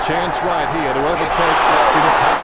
chance right here to overtake. That's been a